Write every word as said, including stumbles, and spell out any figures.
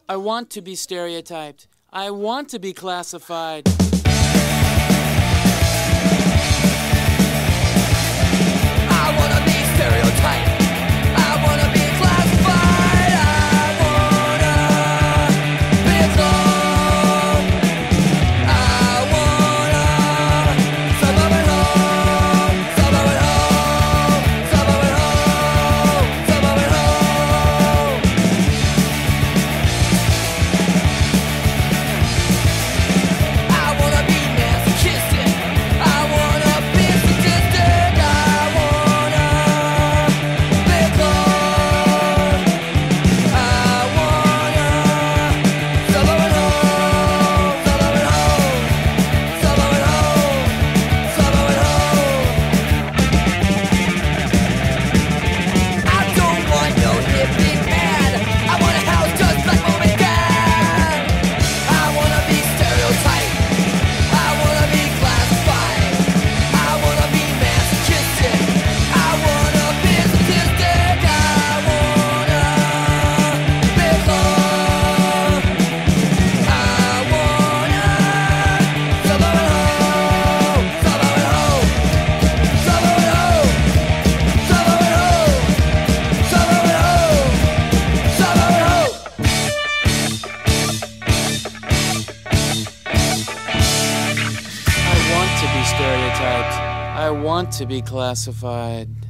I want to be stereotyped. I want to be classified. I wanna be stereotyped. I wanna be classified. I wanna be alone. I wanna suburban home, suburban home, suburban home, suburban home. I wanna be masochistic. I wanna be sadistic. I wanna be alone. I wanna suburban home, suburban home, suburban home, suburban home. I don't want no hippie man. I want a house just like mom and dad. I wanna be stereotyped. I wanna be classified. I wanna be masochistic. I wanna be sadistic. I wanna be alone. I wanna suburban home, suburban home, suburban home, suburban home, suburban home, suburban home. I want to be stereotyped. I want to be classified.